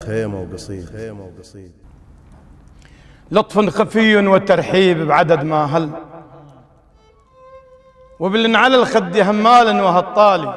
خيمة وقصيد خيمة وقصيد. لطف خفي وترحيب بعدد ما هل، وبالن على الخد همالا وهالطالي،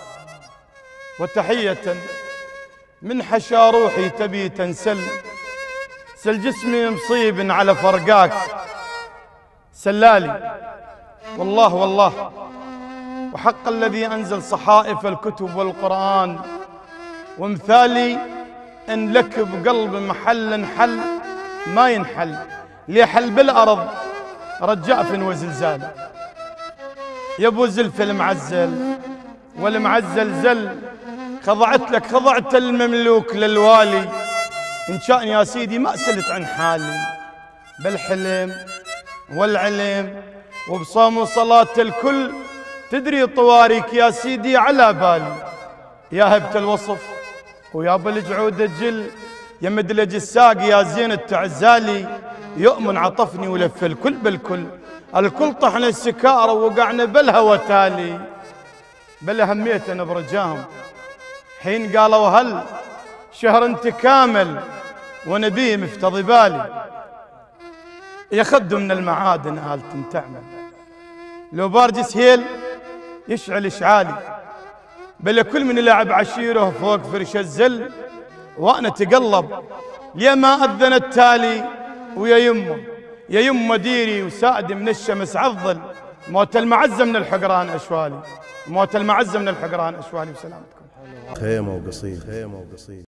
وتحية من حشا روحي تبي تنسل، سل جسمي مصيب على فرقاك سلالي. والله والله وحق الذي أنزل صحائف الكتب والقرآن، ومثالي إن لك بقلب محل حل ما ينحل، ليحل بالأرض رجاف وزلزال. يا ابو زلف المعزل والمعزل زل، خضعت لك خضعت المملوك للوالي، إن شاء يا سيدي ما سلت عن حالي، بالحلم والعلم وبصوم وصلاة الكل، تدري طواريك يا سيدي على بالي. يا هبة الوصف ويا بالجعود الجل، يا مدلج الساق يا زين التعزالي، يؤمن عطفني ولف الكل بالكل، الكل طحنا السكارة ووقعنا بالهوى تالي. بل هميتنا برجاهم حين قالوا هل شهر انت كامل ونبي مفتضي بالي. يخد من المعادن آلة تعمل، لو بارجس هيل يشعل إشعالي، بل كل من يلعب عشيره فوق فرش الزل، وأنا تقلب ليه ما أذن التالي. ويا يمه يا يمه ديري وساعدي من الشمس عضل، موت المعزة من الحقران أشوالي، موت المعزة من الحقران أشوالي. وسلامتكم. خيمة وقصيد خيمة وقصيد.